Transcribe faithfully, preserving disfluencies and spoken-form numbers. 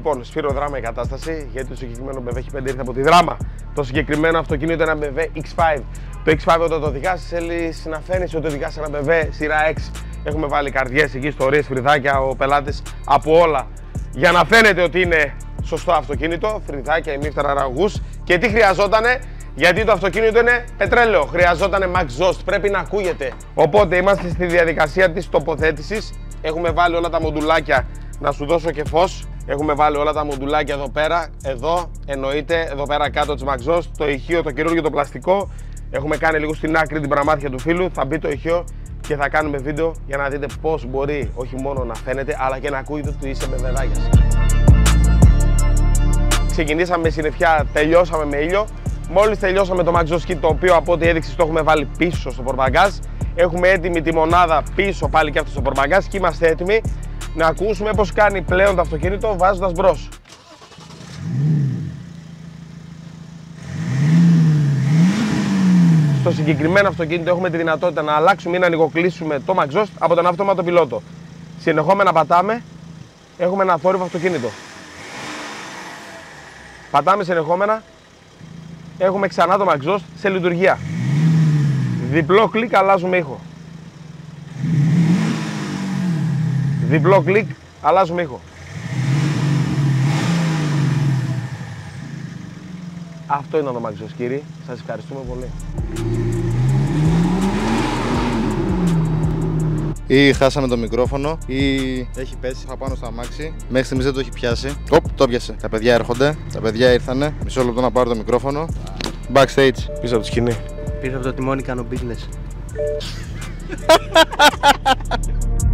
Λοιπόν, σφύρο δράμα η κατάσταση, γιατί το συγκεκριμένο μπι εμ ντάμπλιου πέντε ήρθε από τη Δράμα. Το συγκεκριμένο αυτοκίνητο είναι ένα μπι εμ ντάμπλιου εξ πέντε. Το εξ πέντε όταν το οδηγάς θέλεις να φαίνεις ότι οδηγάς ένα μπι εμ ντάμπλιου σειρά έξι. Έχουμε βάλει καρδιές εκεί, ιστορίες, φρυδάκια, ο πελάτης από όλα. Για να φαίνεται ότι είναι σωστό αυτοκίνητο, φρυδάκια, ημίφθαρα, ραγούς. Και τι χρειαζότανε, γιατί το αυτοκίνητο είναι πετρέλαιο. Χρειαζότανε exhaust, πρέπει να ακούγεται. Οπότε είμαστε στη διαδικασία της τοποθέτησης. Έχουμε βάλει όλα τα μοντουλάκια, να σου δώσω και φως. Έχουμε βάλει όλα τα μοντουλάκια εδώ πέρα, εδώ εννοείται, εδώ πέρα κάτω της exhaust, το ηχείο, το καινούργιο, το πλαστικό. Έχουμε κάνει λίγο στην άκρη την πραμάτια του φίλου, θα μπει το ηχείο και θα κάνουμε βίντεο για να δείτε πώς μπορεί όχι μόνο να φαίνεται, αλλά και να ακούγεται ότι είσαι μπεβεδάκιας. Ξεκινήσαμε με συννεφιά, τελειώσαμε με ήλιο. Μόλις τελειώσαμε το exhaust kit, το οποίο από ό,τι έδειξε το έχουμε βάλει πίσω στο πορμπαγκάζ. Έχουμε έτοιμη τη μονάδα πίσω πάλι και αυτό στο πορμπαγκάζ και είμαστε έτοιμοι να ακούσουμε πώς κάνει πλέον το αυτοκίνητο βάζοντας μπρος. Στο συγκεκριμένο αυτοκίνητο έχουμε τη δυνατότητα να αλλάξουμε ή να ανοιγοκλείσουμε το exhaust από τον αυτόματο πιλότο. Συνεχόμενα πατάμε, έχουμε ένα θόρυβο αυτοκίνητο. Πατάμε συνεχόμενα, έχουμε ξανά το exhaust σε λειτουργία. Διπλό κλικ, αλλάζουμε ήχο. Διπλό κλικ, αλλάζουμε ήχο. Αυτό είναι το exhaust, κύριοι. Σας ευχαριστούμε πολύ. Ή χάσαμε το μικρόφωνο ή έχει πέσει απάνω στο αμάξι. Μέχρι στιγμής δεν το έχει πιάσει. Οπ, το πιάσε. Τα παιδιά έρχονται. Τα παιδιά ήρθανε. Μισό λεπτό να πάρω το μικρόφωνο. Backstage. Πίσω από το σκηνή. Πίσω από το τιμόνι κάνω business.